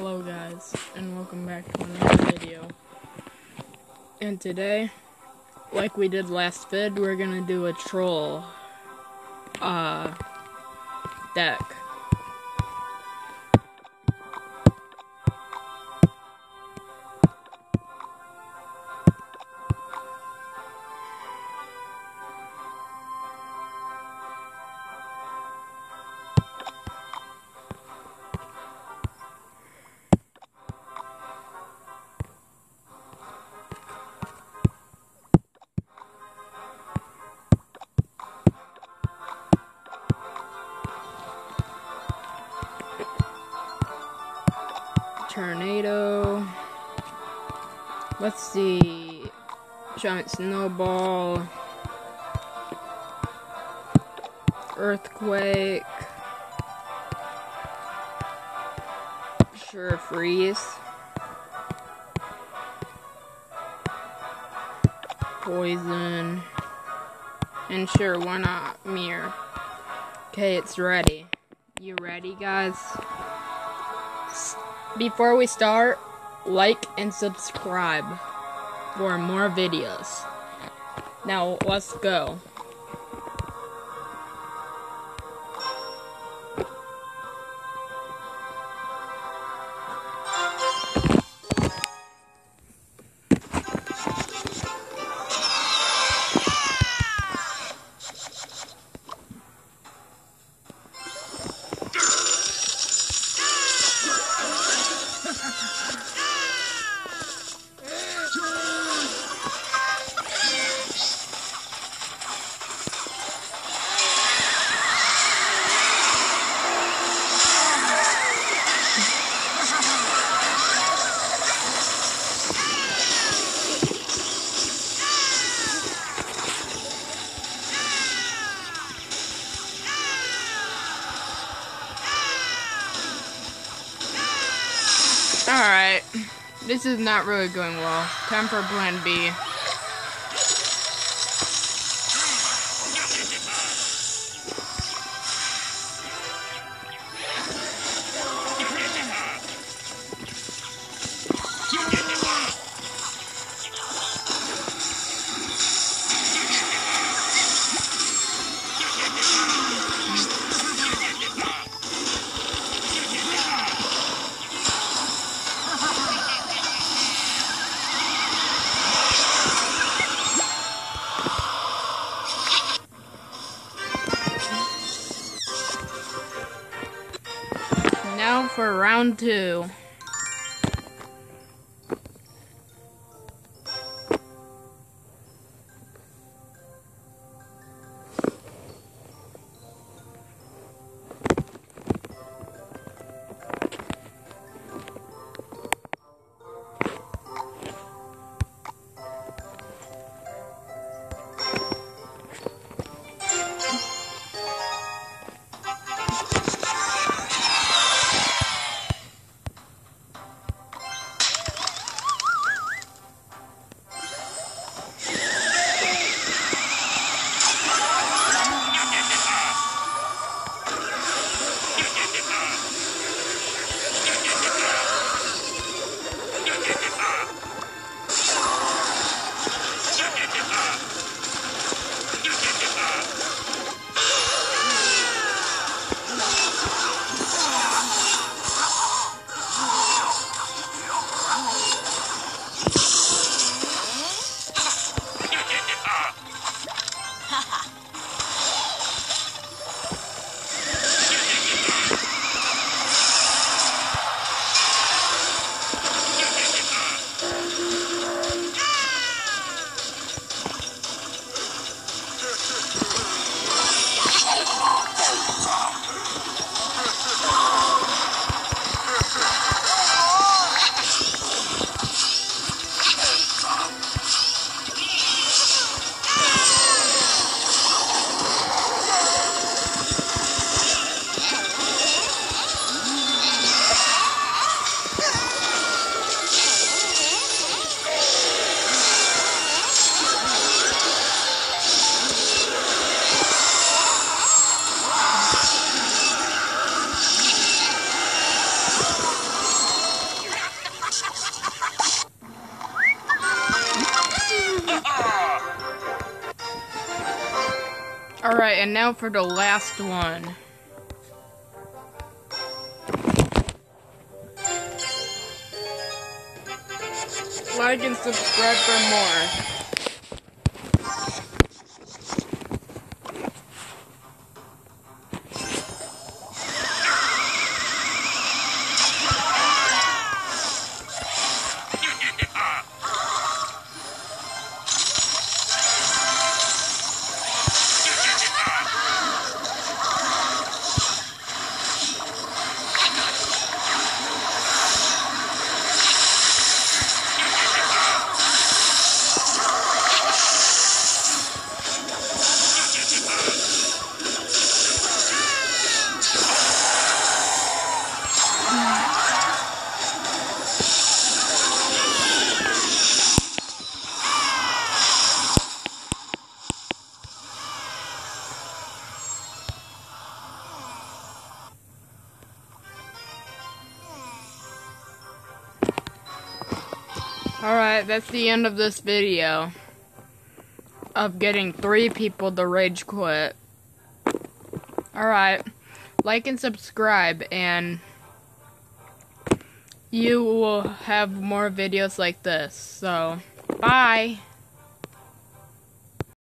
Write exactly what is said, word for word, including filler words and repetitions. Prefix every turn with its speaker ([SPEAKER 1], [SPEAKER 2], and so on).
[SPEAKER 1] Hello guys, and welcome back to another video. And today, like we did last vid, we're gonna do a troll uh deck. Tornado. Let's see. Giant snowball. Earthquake. Sure, freeze. Poison. And sure, why not mirror? Okay, it's ready. You ready, guys? Before we start, like and subscribe for more videos. Now, let's go. Alright, this is not really going well. Time for plan B. Now for round two. Alright, and now for the last one. Like and subscribe for more. Alright, that's the end of this video. Of getting three people to rage quit. Alright, like and subscribe, and you will have more videos like this. So, bye!